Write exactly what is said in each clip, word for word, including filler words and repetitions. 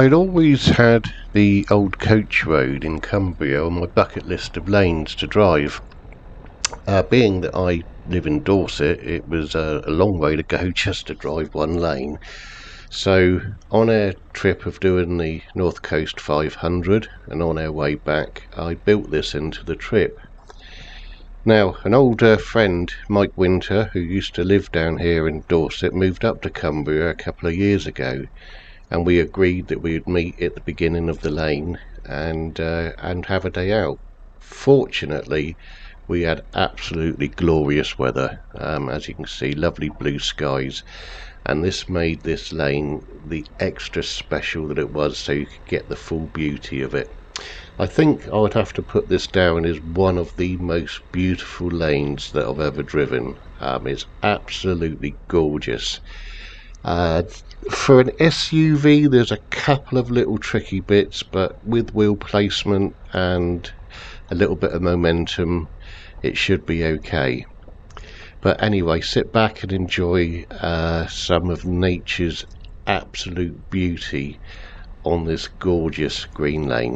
I'd always had the old coach road in Cumbria on my bucket list of lanes to drive. Uh, being that I live in Dorset, it was a, a long way to go just to drive one lane. So on our trip of doing the North Coast five hundred and on our way back, I built this into the trip. Now, an older friend, Mike Winter, who used to live down here in Dorset, moved up to Cumbria a couple of years ago, and we agreed that we would meet at the beginning of the lane and uh, and have a day out. Fortunately, we had absolutely glorious weather, um, as you can see, lovely blue skies, and this made this lane the extra special that it was, so you could get the full beauty of it. I think I would have to put this down as one of the most beautiful lanes that I've ever driven. Um, it's absolutely gorgeous. Uh, for an S U V, there's a couple of little tricky bits, but with wheel placement and a little bit of momentum, it should be okay. But anyway, sit back and enjoy uh, some of nature's absolute beauty on this gorgeous green lane.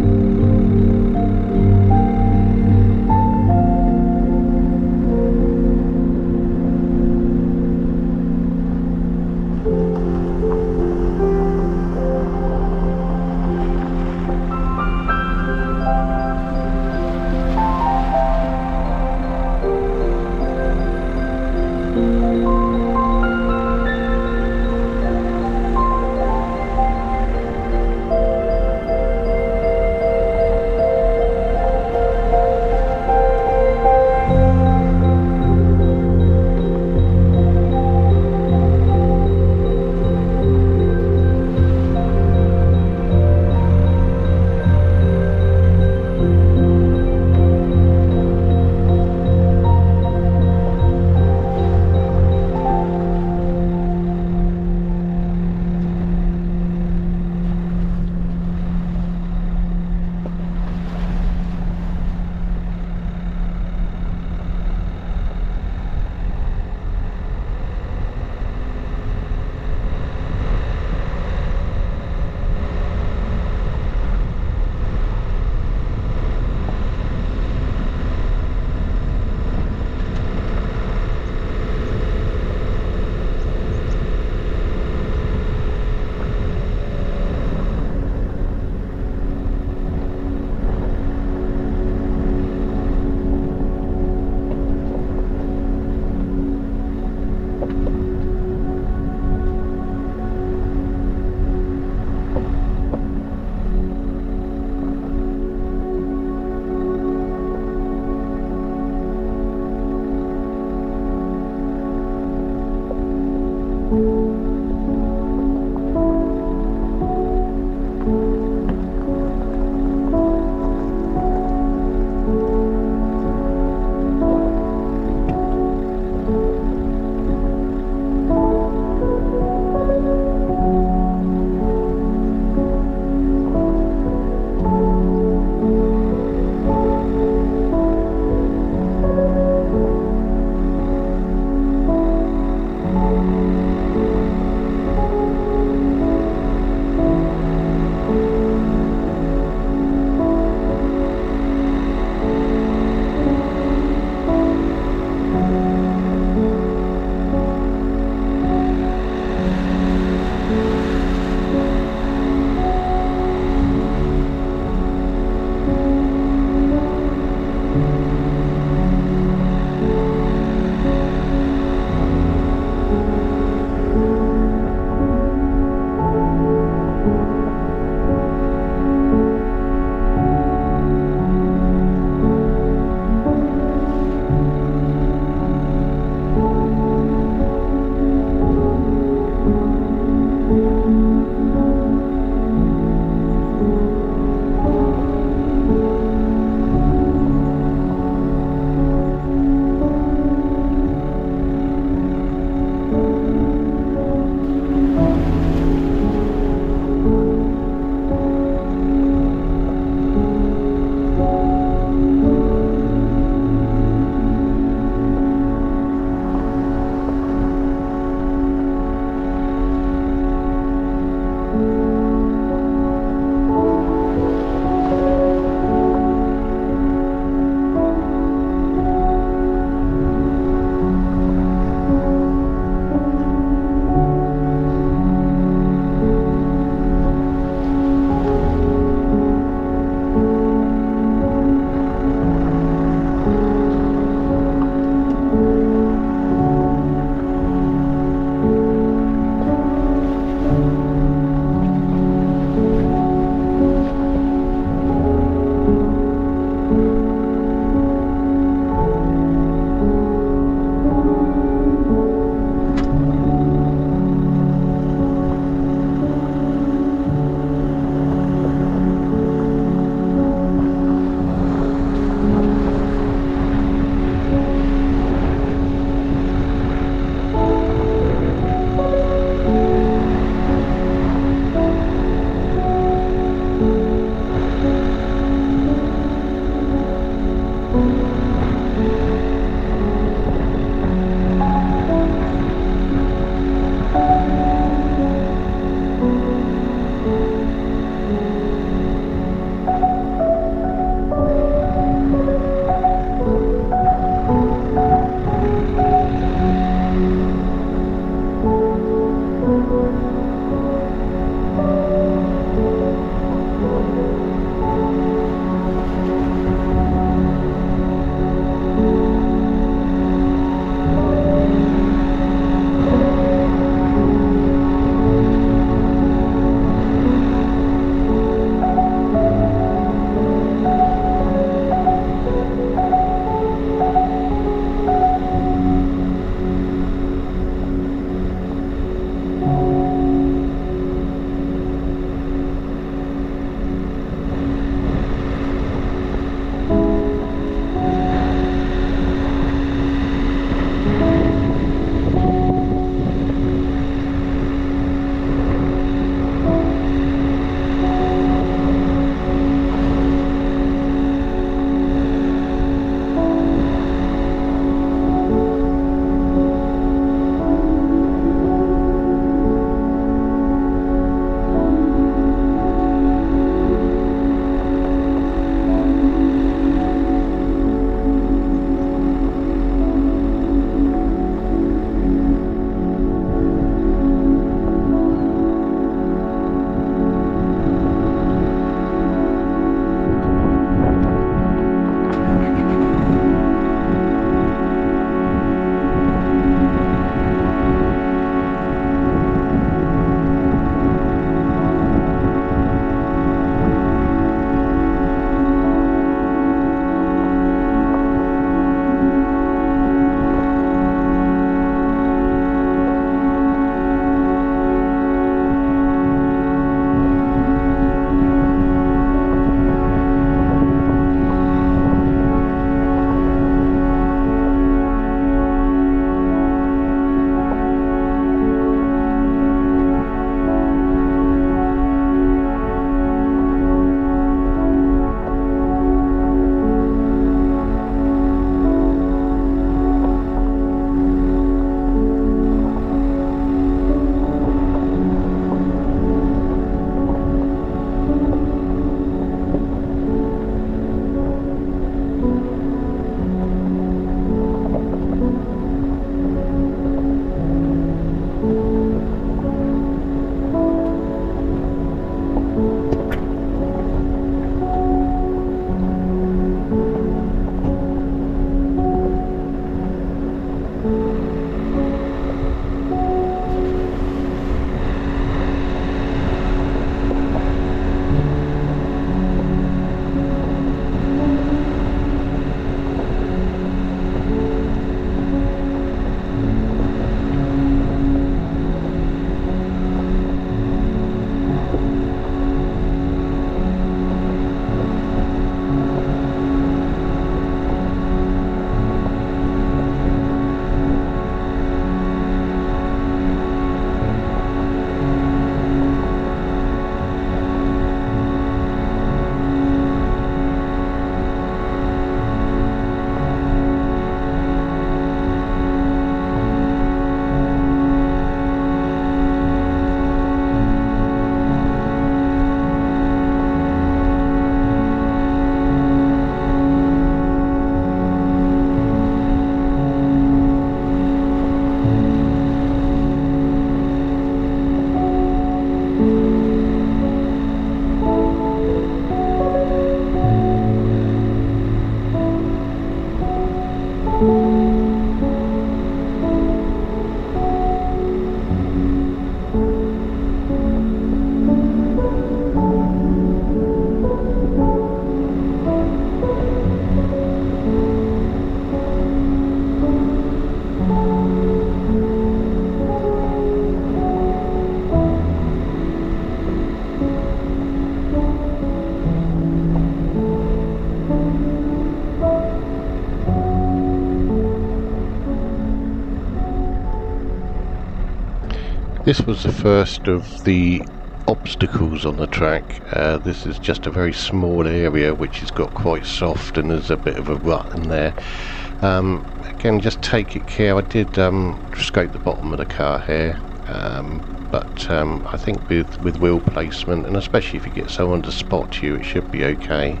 This was the first of the obstacles on the track. Uh, this is just a very small area which has got quite soft and there's a bit of a rut in there. Um, again, just take it care. I did um, scrape the bottom of the car here, um, but um, I think with, with wheel placement, and especially if you get someone to spot you, it should be okay.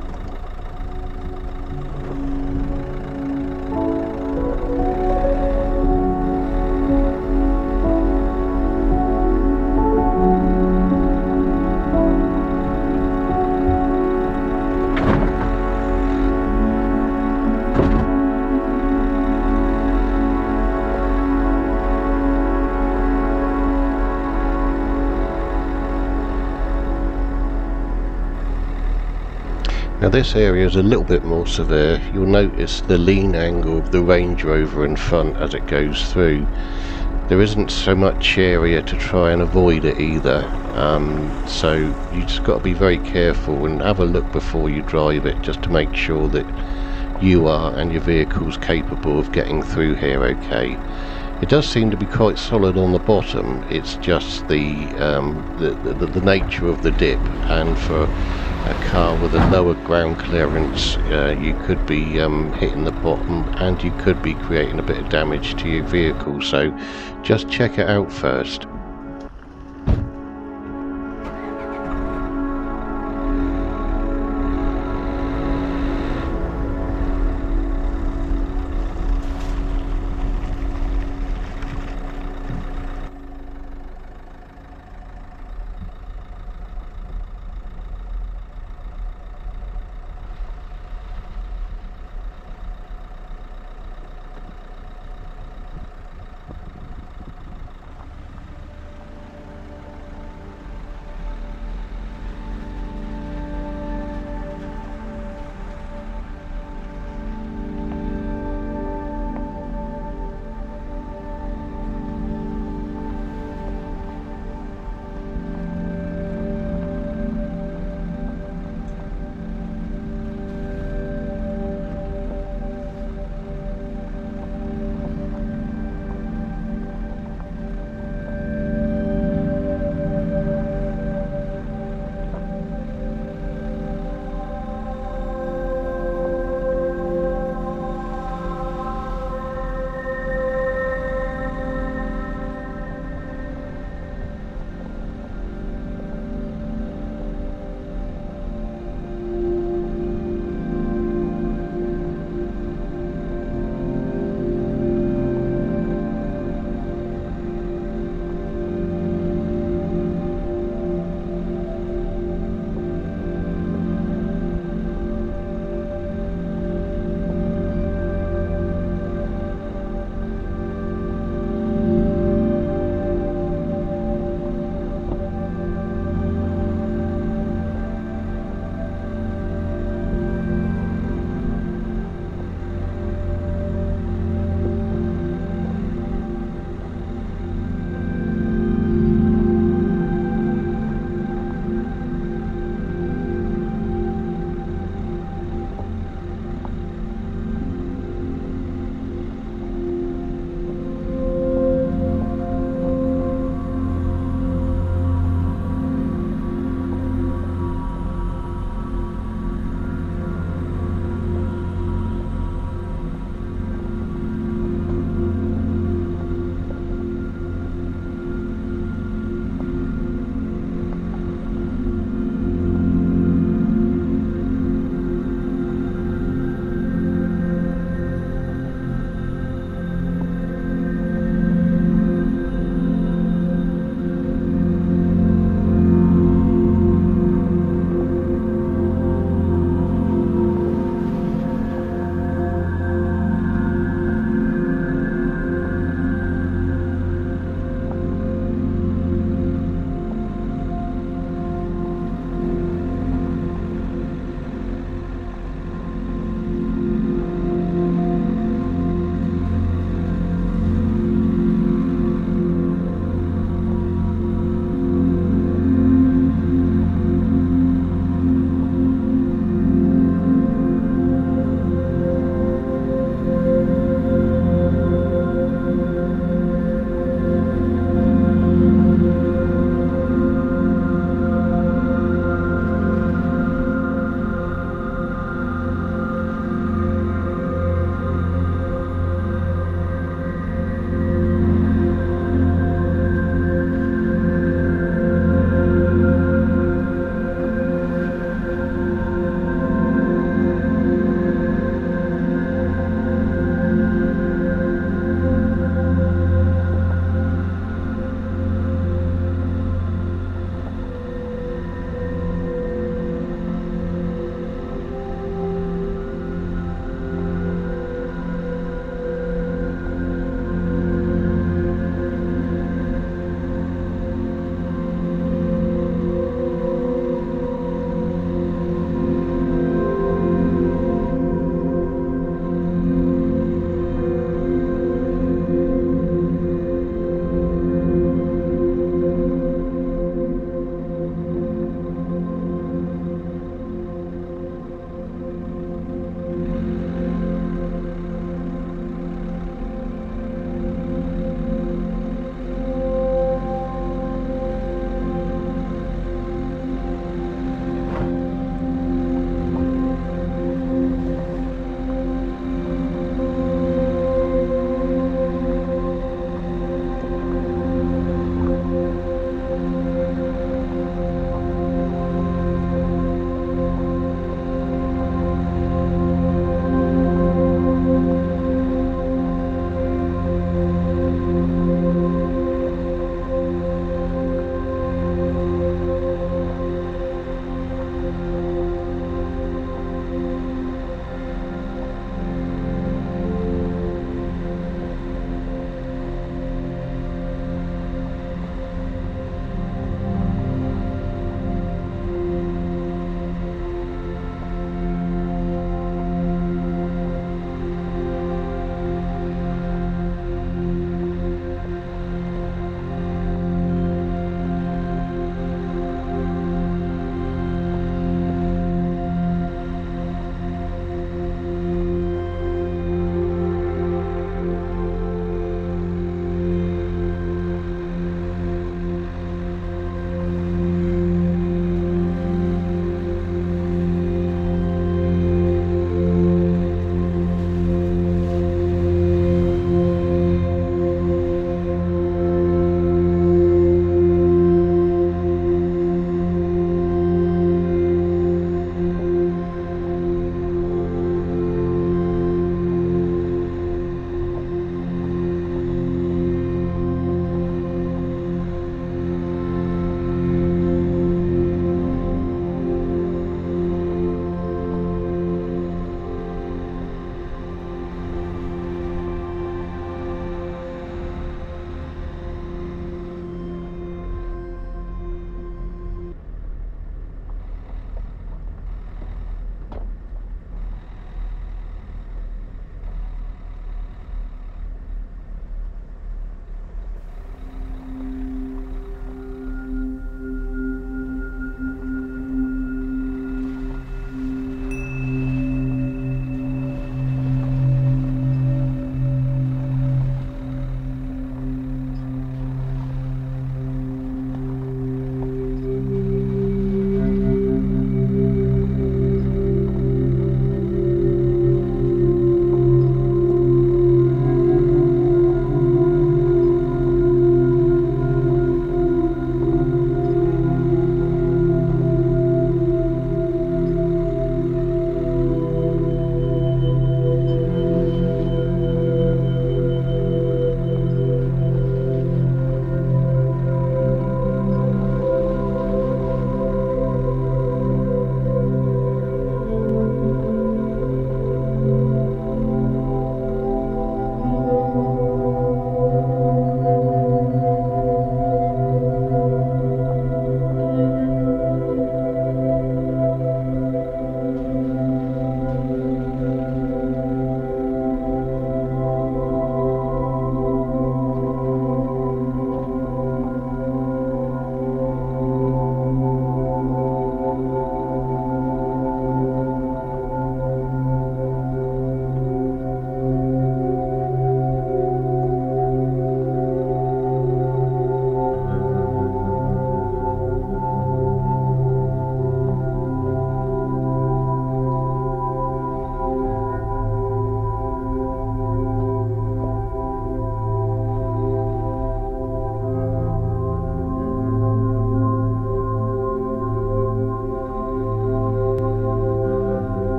Now this area is a little bit more severe. You'll notice the lean angle of the Range Rover in front as it goes through. There isn't so much area to try and avoid it either, um, so you just got to be very careful and have a look before you drive it, just to make sure that you are and your vehicle's capable of getting through here okay. It does seem to be quite solid on the bottom. It's just the, um, the, the, the nature of the dip, and for a car with a lower ground clearance, uh, you could be um, hitting the bottom and you could be creating a bit of damage to your vehicle, so just check it out first.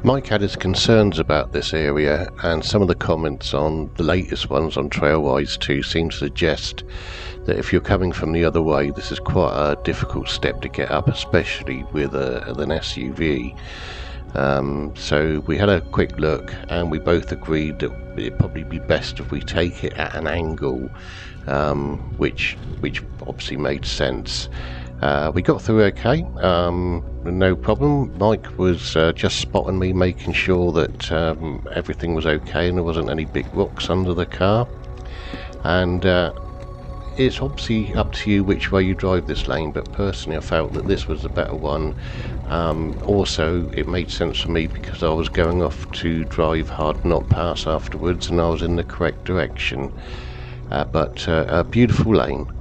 Mike had his concerns about this area, and some of the comments on the latest ones on Trailwise two seem to suggest that if you're coming from the other way, this is quite a difficult step to get up, especially with a, an S U V. Um, so we had a quick look, and we both agreed that it'd probably be best if we take it at an angle, um, which which obviously made sense. Uh, we got through okay, um, no problem. Mike was uh, just spotting me, making sure that um, everything was okay and there wasn't any big rocks under the car. And uh, it's obviously up to you which way you drive this lane, but personally I felt that this was the better one. Um, also, it made sense for me because I was going off to drive Hard Knot Pass afterwards and I was in the correct direction. Uh, but uh, a beautiful lane.